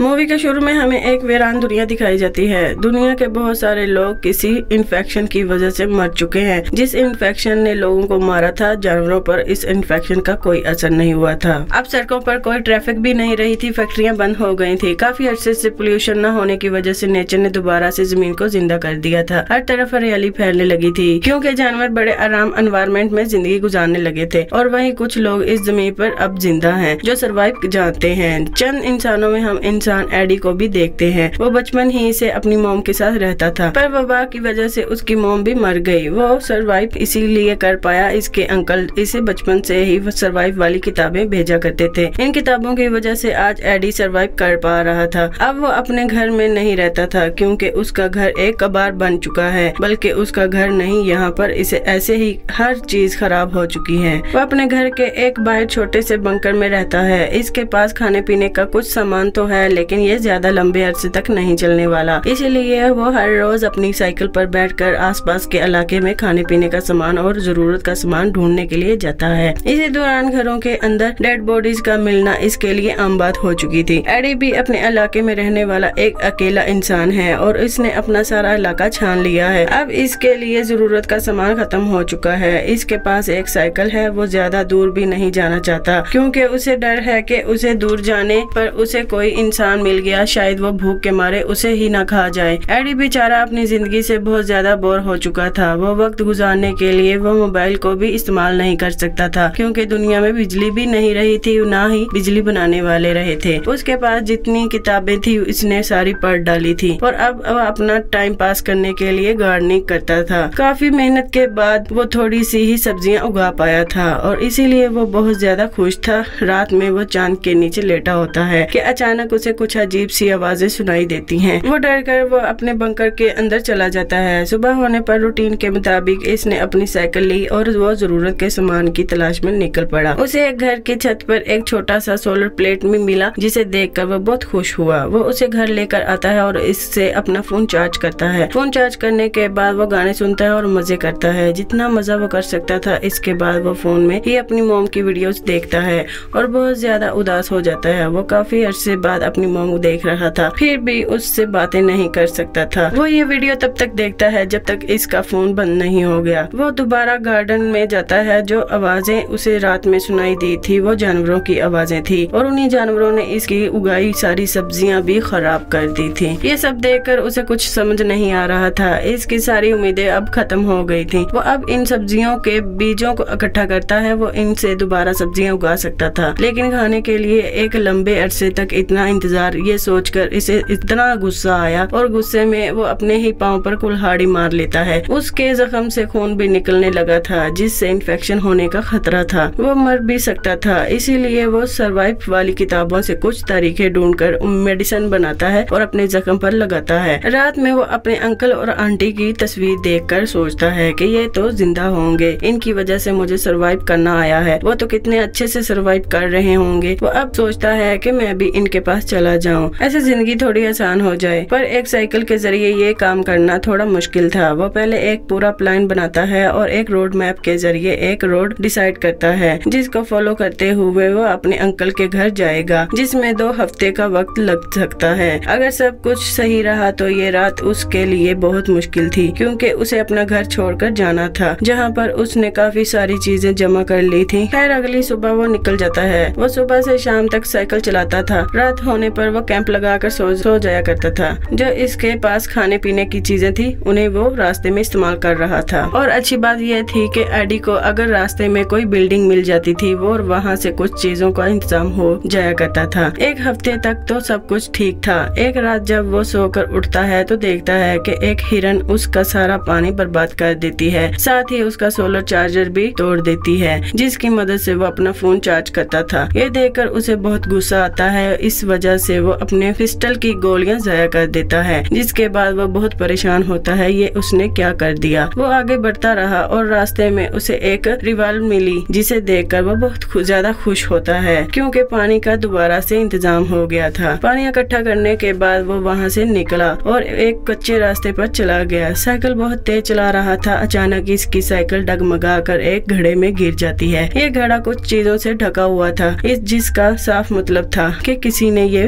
Movie के शुरू में हमें एक वीरान दुनिया दिखाई जाती है। दुनिया के बहुत सारे लोग किसी इन्फेक्शन की वजह से मर चुके हैं। जिस इन्फेक्शन ने लोगों को मारा था, जानवरों पर इस इन्फेक्शन का कोई असर नहीं हुआ था। अब सड़कों पर कोई ट्रैफिक भी नहीं रही थी, फैक्ट्रियां बंद हो गई थी। काफी अरसे से पोल्यूशन न होने की वजह से नेचर ने दोबारा से जमीन को जिंदा कर दिया था। हर तरफ हरियाली फैलने लगी थी क्योंकि जानवर बड़े आराम एनवायरनमेंट में जिंदगी गुजारने लगे थे। और वहीं कुछ लोग इस जमीन पर अब जिंदा हैं जो सरवाइव जानते हैं। चंद इंसानों में हम इंसान एडी को भी देखते हैं। वो बचपन ही से अपनी मॉम के साथ रहता था, पर वबा की वजह से उसकी मॉम भी मर गई। वो सरवाइव इसीलिए कर पाया, इसके अंकल इसे बचपन से ही सरवाइव वाली किताबें भेजा करते थे। इन किताबों की वजह से आज एडी सरवाइव कर पा रहा था। अब वो अपने घर में नहीं रहता था क्योंकि उसका घर एक कबार बन चुका है, बल्कि उसका घर नहीं, यहाँ पर इसे ऐसे ही हर चीज खराब हो चुकी है। वो अपने घर के एक बाहर छोटे से बंकर में रहता है। इसके पास खाने पीने का कुछ सामान तो है, लेकिन ये ज्यादा लंबे अरसे तक नहीं चलने वाला। इसीलिए वो हर रोज अपनी साइकिल पर बैठकर आसपास के इलाके में खाने पीने का सामान और जरूरत का सामान ढूंढने के लिए जाता है। इसी दौरान घरों के अंदर डेड बॉडीज का मिलना इसके लिए आम बात हो चुकी थी। एडी भी अपने इलाके में रहने वाला एक अकेला इंसान है और इसने अपना सारा इलाका छान लिया है। अब इसके लिए जरूरत का सामान खत्म हो चुका है। इसके पास एक साइकिल है। वो ज्यादा दूर भी नहीं जाना चाहता क्योंकि उसे डर है कि उसे दूर जाने पर उसे कोई इंसान मिल गया, शायद वो भूख के मारे उसे ही न खा जाए। एडी बेचारा अपनी जिंदगी से बहुत ज्यादा बोर हो चुका था। वो वक्त गुजारने के लिए वो मोबाइल को भी इस्तेमाल नहीं कर सकता था क्योंकि दुनिया में बिजली भी नहीं रही थी, ना ही बिजली बनाने वाले रहे थे। उसके पास जितनी किताबें थी इसने सारी पढ़ डाली थी और अब वो अपना टाइम पास करने के लिए गार्डनिंग करता था। काफी मेहनत के बाद वो थोड़ी सी ही सब्जियां उगा पाया था और इसीलिए वो बहुत ज्यादा खुश था। रात में वो चांद के नीचे लेटा होता है कि अचानक उसे कुछ अजीब सी आवाजें सुनाई देती हैं। वो डर कर वो अपने बंकर के अंदर चला जाता है। सुबह होने पर रूटीन के मुताबिक इसने अपनी साइकिल ली और वो जरूरत के सामान की तलाश में निकल पड़ा। उसे एक घर की छत पर एक छोटा सा सोलर प्लेट में मिला, जिसे देखकर वो बहुत खुश हुआ। वो उसे घर लेकर आता है और इससे अपना फोन चार्ज करता है। फोन चार्ज करने के बाद वो गाने सुनता है और मजे करता है, जितना मजा वो कर सकता था। इसके बाद वो फोन में ही अपनी मॉम की वीडियोस देखता है और बहुत ज्यादा उदास हो जाता है। वो काफी अरसे बाद अपनी मॉम को देख रहा था, फिर भी उससे बातें नहीं कर सकता था। वो ये वीडियो तब तक देखता है जब तक इसका फोन बंद नहीं हो गया। वो दोबारा गार्डन में जाता है। जो आवाजें उसे रात में सुनाई दी थी वो जानवरों की आवाजें थी और उन्हीं जानवरों ने इसकी उगाई सारी सब्जियां भी खराब कर दी थी। ये सब देखकर उसे कुछ समझ नहीं आ रहा था। इसकी सारी उम्मीदें अब खत्म हो गई थी। वो अब इन सब्जियों के बीजों को इकट्ठा करता है। वो इनसे दोबारा सब्जियां उगा सकता था, लेकिन खाने के लिए एक लंबे अरसे तक इतना इंतजार, ये सोचकर इसे इतना गुस्सा आया और गुस्से में वो अपने ही पाँव पर कुल्हाड़ी मार लेता है। उसके जख्म से खून भी निकलने लगा था, जिससे इन्फेक्शन होने का खतरा था। वो मर भी सकता था। इसीलिए वो सरवाइव वाली किताबों से कुछ तरीके ढूंढकर मेडिसिन बनाता है और अपने जख्म पर लगाता है। रात में वो अपने अंकल और आंटी की तस्वीर देखकर सोचता है कि ये तो जिंदा होंगे, इनकी वजह से मुझे सरवाइव करना आया है। वो तो कितने अच्छे से सरवाइव कर रहे होंगे। वो अब सोचता है कि मैं भी इनके पास चला जाऊं, ऐसे जिंदगी थोड़ी आसान हो जाए। पर एक साइकिल के जरिए ये काम करना थोड़ा मुश्किल था। वो पहले एक पूरा प्लान बनाता है और एक रोड मैप के जरिए एक रोड डिसाइड करता है, जिसको फॉलो करते हुए वो अपने अंकल के घर जाएगा, जिसमें 2 हफ्ते का वक्त लग सकता है। अगर सब कुछ सही रहा तो ये रात उसके लिए बहुत मुश्किल थी क्योंकि उसे अपना घर छोड़कर जाना था, जहाँ पर उसने काफी सारी चीजें जमा कर ली थी। खैर अगली सुबह वो निकल जाता है। वो सुबह से शाम तक साइकिल चलाता था। रात होने पर वो कैंप लगाकर सो जाया करता था। जो इसके पास खाने पीने की चीजें थी उन्हें वो रास्ते में इस्तेमाल कर रहा था। और अच्छी बात यह थी कि एडी को अगर रास्ते में कोई बिल्डिंग मिल जाती थी वो वहाँ से कुछ चीजों का इंतजाम हो जाया करता था। एक हफ्ते तक तो सब कुछ ठीक था। एक रात जब वो सोकर उठता है तो देखता है कि एक हिरन उसका सारा पानी बर्बाद कर देती है, साथ ही उसका सोलर चार्जर भी तोड़ देती है, जिसकी मदद से वो अपना फोन चार्ज करता था। ये देखकर उसे बहुत गुस्सा आता है। इस वजह से वो अपने पिस्टल की गोलियां जाया कर देता है, जिसके बाद वो बहुत परेशान होता है ये उसने क्या कर दिया। वो आगे बढ़ता रहा और रास्ते में उसे एक रिवॉल्वर मिली, जिसे देखकर वो बहुत ज्यादा खुश होता है क्योंकि पानी का दोबारा से इंतजाम हो गया था। पानी इकट्ठा करने के बाद वो वहाँ से निकला और एक कच्चे रास्ते पर चला गया। साइकिल बहुत तेज चला रहा था। अचानक इसकी साइकिल डगमगा कर एक घड़े में गिर जाती है। ये घड़ा कुछ चीजों से ढका हुआ था, जिसका साफ मतलब था कि किसी ने ये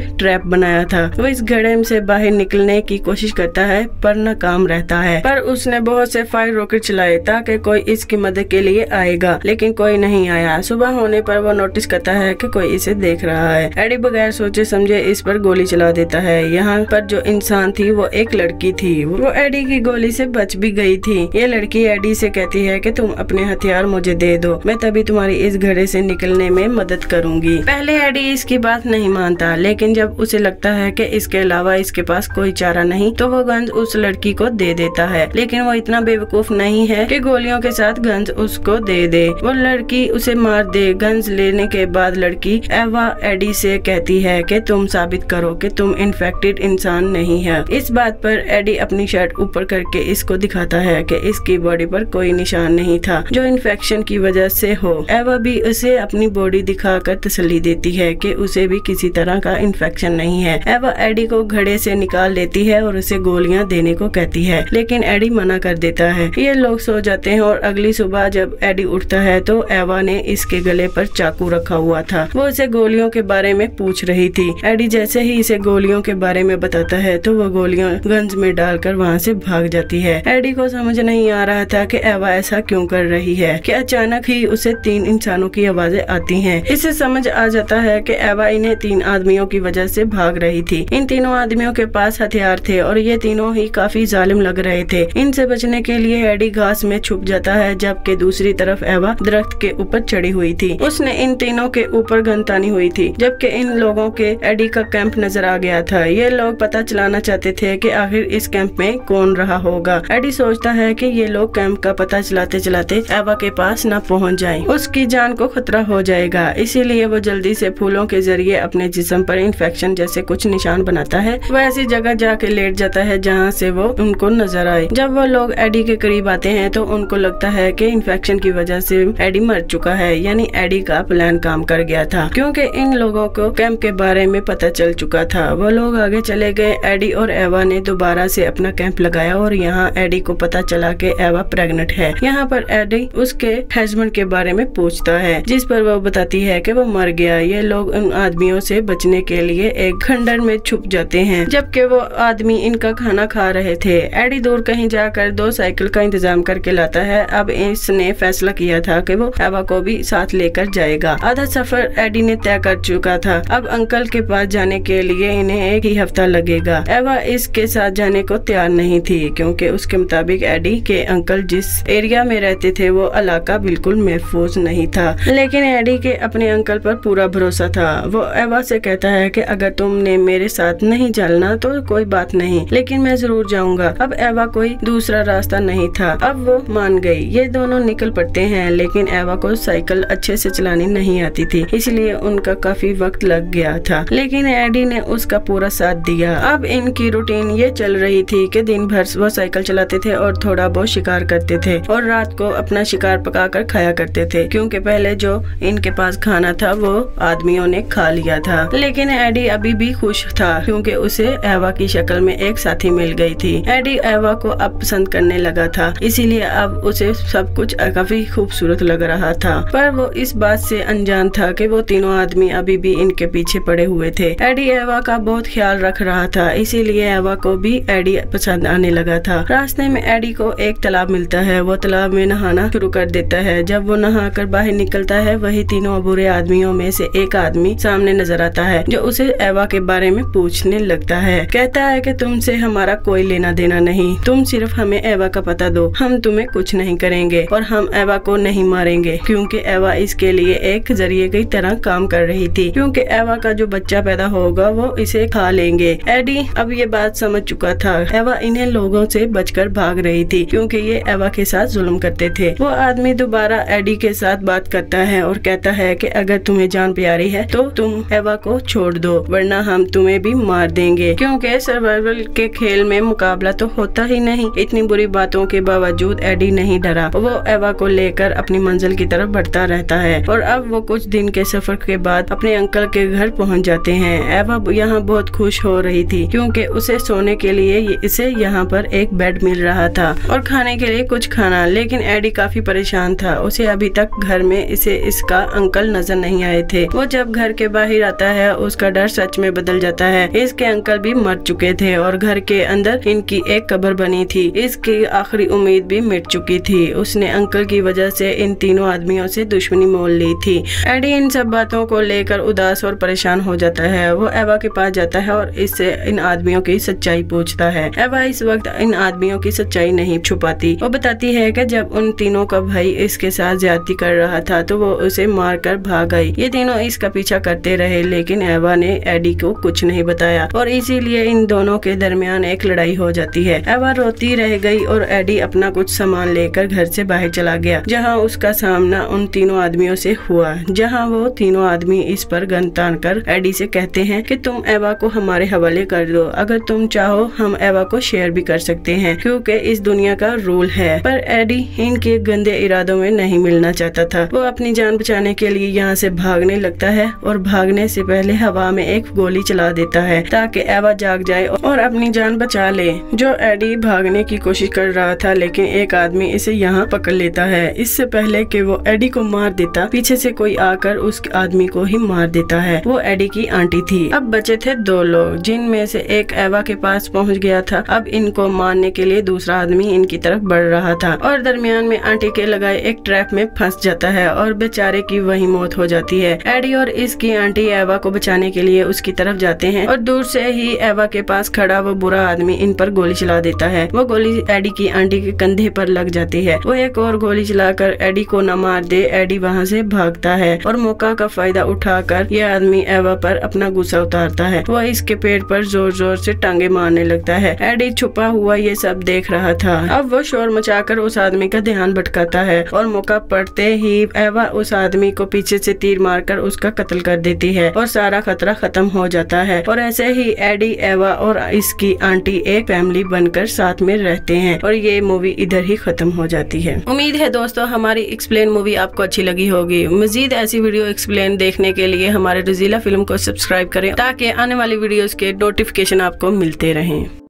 ट्रैप बनाया था। वो इस घड़े से बाहर निकलने की कोशिश करता है पर नाकाम रहता है। पर उसने बहुत से फायर रॉकेट चलाए ताकि कोई इसकी मदद के लिए आएगा, लेकिन कोई नहीं आया। सुबह होने पर वो नोटिस करता है कि कोई इसे देख रहा है। एडी बगैर सोचे समझे इस पर गोली चला देता है। यहाँ पर जो इंसान थी वो एक लड़की थी। वो एडी की गोली से बच भी गई थी। ये लड़की एडी से कहती है कि तुम अपने हथियार मुझे दे दो, मैं तभी तुम्हारी इस घड़े से निकलने में मदद करूंगी। पहले एडी इसकी बात नहीं मानता, लेकिन जब उसे लगता है कि इसके अलावा इसके पास कोई चारा नहीं तो वो गन्स उस लड़की को दे देता है। लेकिन वो इतना बेवकूफ नहीं है कि गोलियों के साथ गन्स उसको दे दे। वो लड़की उसे मार दे। गन्स लेने के बाद लड़की एवा एडी से कहती है कि तुम साबित करो कि तुम इन्फेक्टेड इंसान नहीं है। इस बात पर एडी अपनी शर्ट ऊपर करके इसको दिखाता है कि इसकी बॉडी पर कोई निशान नहीं था जो इन्फेक्शन की वजह से हो। एवा भी उसे अपनी बॉडी दिखाकर तसल्ली देती है कि उसे भी किसी तरह का इन्फेक्शन नहीं है। एवा एडी को घड़े से निकाल लेती है और उसे गोलियां देने को कहती है, लेकिन एडी मना कर देता है। ये लोग सो जाते हैं और अगली सुबह जब एडी उठता है तो एवा ने इसके गले पर चाकू रखा हुआ था। वो उसे गोलियों के बारे में पूछ रही थी। एडी जैसे ही इसे गोलियों के बारे में बताता है तो वो गोलियां गन्स में डालकर वहाँ से भाग जाती है। एडी को समझ नहीं आ रहा था कि एवा ऐसा क्यों कर रही है कि अचानक ही उसे 3 इंसानों की आवाजें आती हैं। इससे समझ आ जाता है कि एवा इन्हें 3 आदमियों की वजह से भाग रही थी। इन तीनों आदमियों के पास हथियार थे और ये तीनों ही काफी जालिम लग रहे थे। इनसे बचने के लिए एडी घास में छुप जाता है, जबकि दूसरी तरफ एवा दरख्त के ऊपर चढ़ी हुई थी। उसने इन तीनों के ऊपर गन तानी हुई थी, जबकि इन लोगों के एडी का कैंप नजर आ गया था। ये लोग पता चलाना चाहते थे कि आखिर इस कैंप में कौन रहा होगा। एडी सोचता है कि ये लोग कैंप का पता चलाते चलाते एवा के पास न पहुंच जाएं। उसकी जान को खतरा हो जाएगा, इसीलिए वो जल्दी से फूलों के जरिए अपने जिस्म पर इन्फेक्शन जैसे कुछ निशान बनाता है। वो ऐसी जगह जाके लेट जाता है जहाँ से वो उनको नजर आए। जब वो लोग एडी के करीब आते हैं तो उनको लगता है कि इन्फेक्शन की वजह से एडी मर चुका है, यानी एडी का प्लान काम कर गया था, क्योंकि इन लोगों को कैंप के बारे में पता चल चुका था। वो लोग आगे चले गए। एडी और एवा ने दोबारा से अपना कैंप लगाया और यहाँ एडी को पता चला कि एवा प्रेग्नेंट है। यहाँ पर एडी उसके हस्बैंड के बारे में पूछता है, जिस पर वो बताती है कि वो मर गया। ये लोग उन आदमियों से बचने के लिए एक खंडर में छुप जाते हैं, जबकि वो आदमी इनका खाना खा रहे थे। एडी दूर कहीं जाकर 2 साइकिल का इंतजाम करके लाता है। अब इसने फैसला किया था कि वो एवा को भी साथ लेकर जाएगा। आधा सफर एडी ने तय कर चुका था। अब अंकल के पास जाने के लिए इन्हें 1 ही हफ्ता लगेगा। एवा इसके साथ जाने को तैयार नहीं थी, क्योंकि उसके मुताबिक एडी के अंकल जिस एरिया में रहते थे वो इलाका बिल्कुल महफूज नहीं था। लेकिन एडी के अपने अंकल पर पूरा भरोसा था। वो एवा से कहता है कि अगर तुमने मेरे साथ नहीं चलना तो कोई बात नहीं, लेकिन मैं जरूर जाऊंगा। अब एवा कोई दूसरा रास्ता नहीं था। अब वो मान गई। ये दोनों निकल पड़ते हैं, लेकिन एवा को साइकिल अच्छे से चलानी नहीं आती थी, इसलिए उनका काफी वक्त लग गया था। लेकिन एडी ने उसका पूरा साथ दिया। अब इनकी रूटीन ये चल रही थी कि दिन भर वो साइकिल चलाते थे और थोड़ा बहुत शिकार करते थे और रात को अपना शिकार पकाकर खाया करते थे, क्योंकि पहले जो इनके पास खाना था वो आदमियों ने खा लिया था। लेकिन एडी अभी भी खुश था, क्योंकि उसे एवा की शक्ल में एक साथी मिल गई थी। एडी एवा को अब पसंद करने लगा था, इसीलिए अब उसे सब कुछ काफी खूबसूरत लग रहा था। पर वो इस बात से अनजान था कि वो तीनों आदमी अभी भी इनके पीछे पड़े हुए थे। एडी एवा का बहुत ख्याल रख रहा था, इसीलिए एवा को भी एडी पसंद आने लगा था। रास्ते में एडी को एक तालाब मिलता है। वो तालाब में नहाना शुरू कर देता है। जब वो नहाकर बाहर निकलता है, वही तीनों बुरे आदमियों में से एक आदमी सामने नजर आता है, जो उसे एवा के बारे में पूछने लगता है। कहता है कि तुमसे हमारा कोई लेना देना नहीं, तुम सिर्फ हमें एवा का पता दो, हम तुम्हें कुछ नहीं करेंगे और हम एवा को नहीं मारेंगे, क्योंकि एवा इसके लिए एक जरिए की तरह काम कर रही थी, क्योंकि एवा का जो बच्चा पैदा होगा वो इसे खा लेंगे। एडी अब ये बात समझ चुका था। एवा इन्हें लोगों से बचकर भाग रही थी, क्योंकि ये एवा के साथ जुल्म करते थे। वो आदमी दोबारा एडी के साथ बात करता है और कहता है कि अगर तुम्हें जान प्यारी है तो तुम एवा को छोड़ दो, वरना हम तुम्हें भी मार देंगे, क्योंकि सर्वाइवल के खेल में मुकाबला तो होता ही नहीं। इतनी बुरी बातों के बावजूद एडी नहीं डरा। वो एवा को लेकर अपनी मंजिल की तरफ बढ़ता रहता है और अब वो कुछ दिन के सफर के बाद अपने अंकल के घर पहुंच जाते हैं। एवा यहाँ बहुत खुश हो रही थी, क्योंकि उसे सोने के लिए इसे यहाँ पर एक बेड मिल रहा था और खाने के लिए कुछ खाना। लेकिन एडी काफी परेशान था। उसे अभी तक घर में इसका अंकल नजर नहीं आए थे। वो जब घर के बाहर आता है, उसका उसका डर सच में बदल जाता है। इसके अंकल भी मर चुके थे और घर के अंदर इनकी एक कब्र बनी थी। इसकी आखिरी उम्मीद भी मिट चुकी थी। उसने अंकल की वजह से इन तीनों आदमियों से दुश्मनी मोल ली थी। एडी इन सब बातों को लेकर उदास और परेशान हो जाता है। वो एवा के पास जाता है और इससे इन आदमियों की सच्चाई पूछता है। एवा इस वक्त इन आदमियों की सच्चाई नहीं छुपाती। वो बताती है कि जब उन तीनों का भाई इसके साथ ज्यादती कर रहा था तो वो उसे मारकर भाग गई। ये तीनों इसका पीछा करते रहे, लेकिन एवा ने एडी को कुछ नहीं बताया और इसीलिए इन दोनों के दरमियान एक लड़ाई हो जाती है। एवा रोती रह गई और एडी अपना कुछ सामान लेकर घर से बाहर चला गया, जहाँ उसका सामना उन तीनों आदमियों से हुआ, जहाँ वो तीनों आदमी इस पर गन तान कर एडी से कहते हैं कि तुम एवा को हमारे हवाले कर दो। अगर तुम चाहो हम एवा को शेयर भी कर सकते हैं, क्योंकि इस दुनिया का रूल है। पर एडी इनके गंदे इरादों में नहीं मिलना चाहता था। वो अपनी जान बचाने के लिए यहाँ से भागने लगता है और भागने से पहले हवा में एक गोली चला देता है ताकि एवा जाग जाए और अपनी जान बचा ले। जो एडी भागने की कोशिश कर रहा था, लेकिन एक आदमी इसे यहाँ पकड़ लेता है। इससे पहले कि वो एडी को मार देता, पीछे से कोई आकर उस आदमी को ही मार देता है। वो एडी की आंटी थी। अब बचे थे दो लोग, जिनमें से एक एवा के पास पहुँच गया था। अब इनको मारने के लिए दूसरा आदमी इनकी तरफ बढ़ रहा था और दरमियान में आंटी के लगाए एक ट्रैप में फंस जाता है और बेचारे की वही मौत हो जाती है। एडी और इसकी आंटी एवा को बचाने के लिए उसकी तरफ जाते हैं और दूर से ही एवा के पास खड़ा वो बुरा आदमी इन पर गोली चला देता है। वो गोली एडी की आंटी के कंधे पर लग जाती है। वो एक और गोली चलाकर एडी को न मार दे, एडी वहाँ से भागता है और मौका का फायदा उठाकर यह आदमी एवा पर अपना गुस्सा उतारता है। वो इसके पेट पर जोर जोर से टांगे मारने लगता है। एडी छुपा हुआ ये सब देख रहा था। अब वो शोर मचाकर उस आदमी का ध्यान भटकाता है और मौका पड़ते ही एवा उस आदमी को पीछे से तीर मारकर उसका कत्ल कर देती है और सारा खतरा खत्म हो जाता है। और ऐसे ही एडी, एवा और इसकी आंटी एक फैमिली बनकर साथ में रहते हैं और ये मूवी इधर ही खत्म हो जाती है। उम्मीद है दोस्तों हमारी एक्सप्लेन मूवी आपको अच्छी लगी होगी। मजीद ऐसी वीडियो एक्सप्लेन देखने के लिए हमारे रजीला फिल्म को सब्सक्राइब करें ताकि आने वाली वीडियोस के नोटिफिकेशन आपको मिलते रहें।